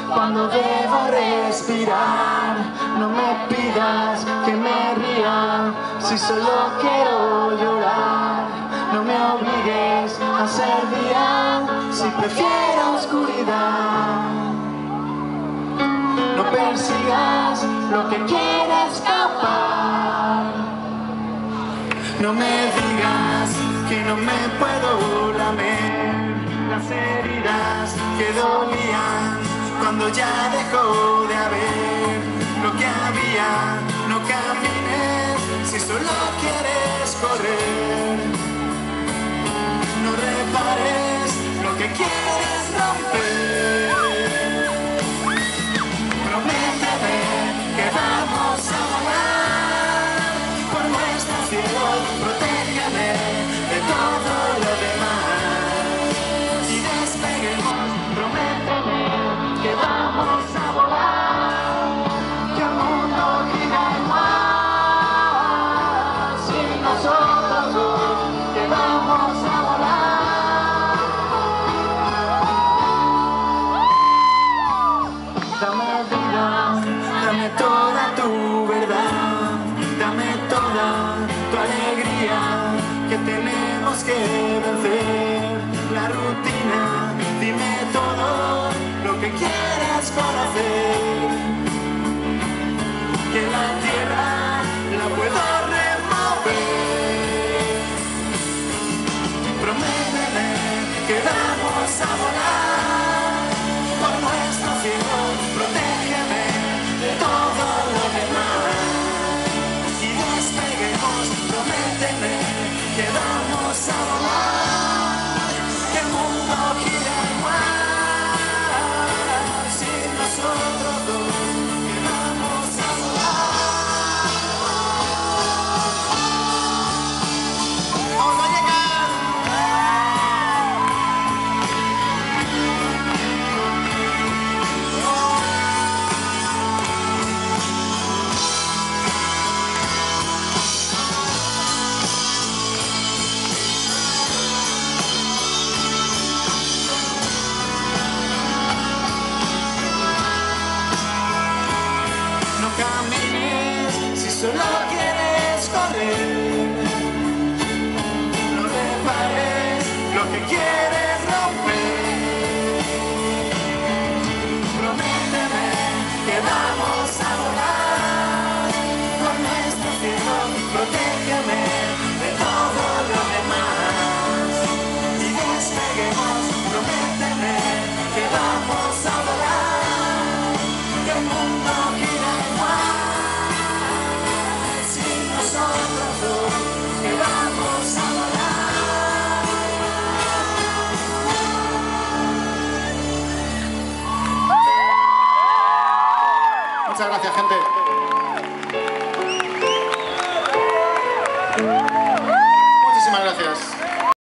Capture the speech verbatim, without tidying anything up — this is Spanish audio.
cuando debo respirar. No me pidas que me ría si solo quiero llorar. No me obligues a ser día si prefiero oscuridad. No persigas lo que quiera escapar. No me digas que no me puedo lamer las heridas que dolían cuando ya dejó de haber lo que había. No camines si solo quieres correr. No repares lo que quieres romper. Prométeme que vamos a volar por nuestro cielo. Protégeme de todo lo demás y despeguemos. Prométeme que vamos a volar, que el mundo gira igual sin nosotros dos, que vamos a volar. Dame vida, dame toda tu verdad, dame toda tu alegría, que tenemos que vencer la rutina. Dime todo lo que quieras conocer, que la tierra la puedo remover. Prométeme que vamos a volar por nuestro cielo. Protégeme de todo lo demás y despeguemos. Prométeme que vamos a volar, que el mundo gira igual sin nosotros dos, que vamos a volar. ¡Vamos a llegar! No camines si solo quieres correr. No repares lo que quieres romper. Prométeme que vamos a volar por nuestro cielo. Protégeme de todo lo demás y despeguemos. Prométeme que vamos a volar, que el mundo gira igual sin nosotros dos, que vamos a volar. Muchas gracias, gente.